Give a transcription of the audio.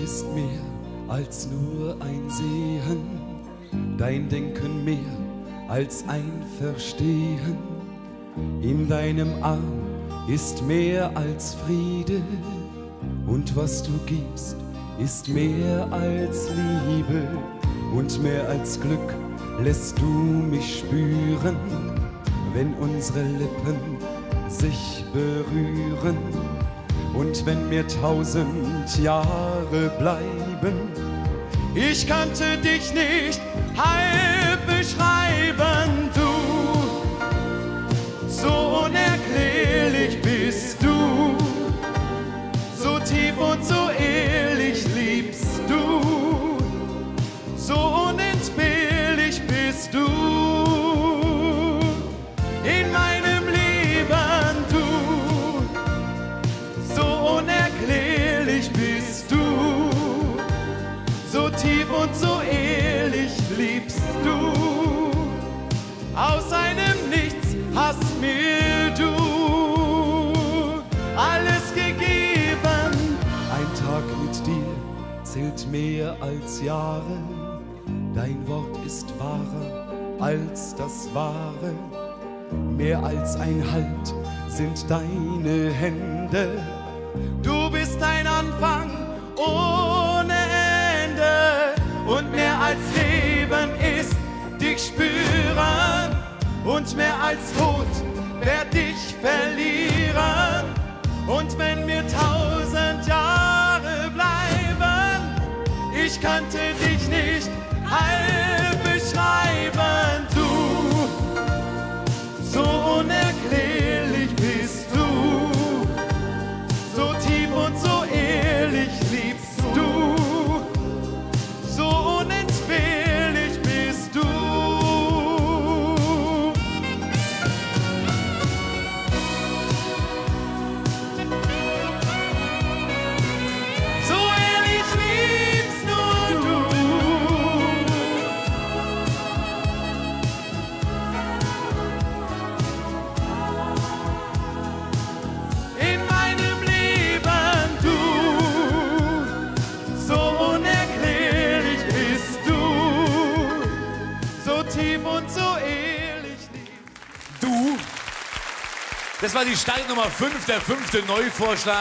ist mehr als nur ein Sehen, dein Denken mehr als ein Verstehen. In deinem Arm ist mehr als Friede, und was du gibst, ist mehr als Liebe, und mehr als Glück lässt du mich spüren, wenn unsere Lippen sich berühren. Und wenn mir 1000 Jahre bleiben, ich könnte dich nicht halb beschreiben, du. So unerklärlich bist du, so tief und so ehrlich liebst du, so unentbehrlich bist du in meinem Leben, du. So unerklärlich bist du, so tief und so ehrlich liebst du. Aus einem Nichts hast mir du alles gegeben. Ein Tag mit dir zählt mehr als Jahre, dein Wort ist wahrer als das Wahre. Mehr als ein Halt sind deine Hände, du bist ein Anfang ohne Ende. Und mehr als Leben ist dich spüren, und mehr als Tod werd ich verlieren. Und wenn mir 1000 Jahre bleiben, ich könnte dich nicht halb beschreiben, du. So unerklärlich bist du, so tief und so ehrlich liebst du, so unentbehrlich bist du. So ehrlich liebst nur du. In meinem Leben du, so unerklärlich bist du, so tief und so ehrlich liebst Du. Das war die Startnummer 5, der 5. Neuvorschlag.